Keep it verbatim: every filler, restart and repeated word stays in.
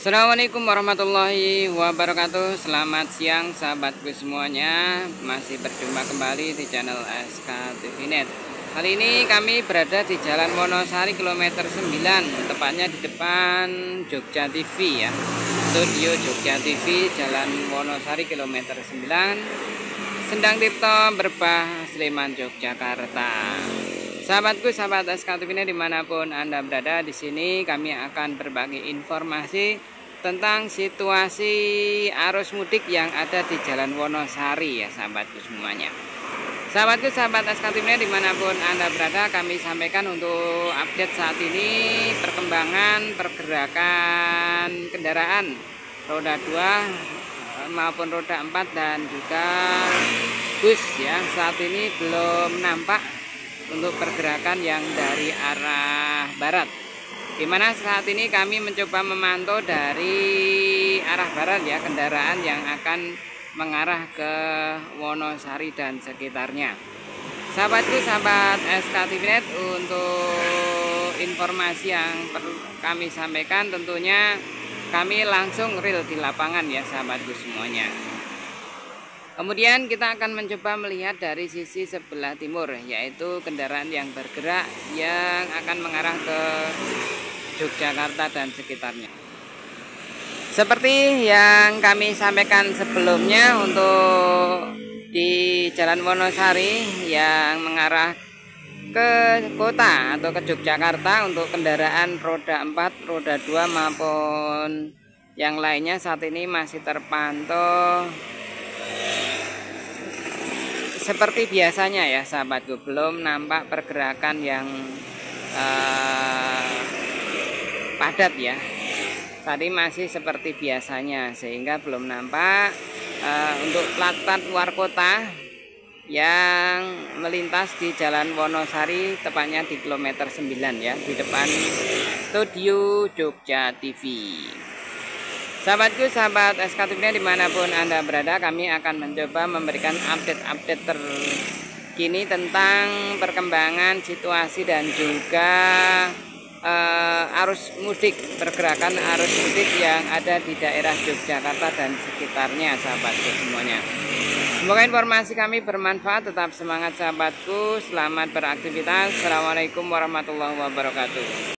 Assalamualaikum warahmatullahi wabarakatuh. Selamat siang sahabatku semuanya. Masih berjumpa kembali di channel S K T V Net. Kali ini kami berada di Jalan Wonosari kilometer sembilan, tepatnya di depan Jogja T V ya. Studio Jogja T V Jalan Wonosari kilometer sembilan, Sendang Tirto, Berbah, Sleman, Yogyakarta. Sahabatku, sahabat S K T V Net dimanapun Anda berada, di sini kami akan berbagi informasi tentang situasi arus mudik yang ada di Jalan Wonosari ya sahabatku semuanya. Sahabatku, sahabat S K T V Net dimanapun Anda berada, kami sampaikan untuk update saat ini perkembangan pergerakan kendaraan roda dua maupun roda empat dan juga bus ya. Saat ini belum nampak untuk pergerakan yang dari arah barat, dimana saat ini kami mencoba memantau dari arah barat ya, kendaraan yang akan mengarah ke Wonosari dan sekitarnya. Sahabatku, sahabat S K T V Net, untuk informasi yang perlu kami sampaikan tentunya kami langsung real di lapangan ya sahabatku semuanya. Kemudian kita akan mencoba melihat dari sisi sebelah timur, yaitu kendaraan yang bergerak yang akan mengarah ke Yogyakarta dan sekitarnya. Seperti yang kami sampaikan sebelumnya, untuk di Jalan Wonosari yang mengarah ke kota atau ke Yogyakarta, untuk kendaraan roda empat, roda dua maupun yang lainnya saat ini masih terpantau seperti biasanya ya sahabatku. Belum nampak pergerakan yang uh, padat ya. Tadi masih seperti biasanya, sehingga belum nampak uh, untuk plat-plat luar kota yang melintas di Jalan Wonosari, tepatnya di kilometer sembilan ya, di depan Studio Jogja T V. Sahabatku, sahabat S K T V Net dimanapun Anda berada, kami akan mencoba memberikan update-update terkini tentang perkembangan situasi dan juga uh, arus mudik, pergerakan arus mudik yang ada di daerah Yogyakarta dan sekitarnya sahabatku semuanya. Semoga informasi kami bermanfaat. Tetap semangat sahabatku, selamat beraktivitas. Assalamualaikum warahmatullahi wabarakatuh.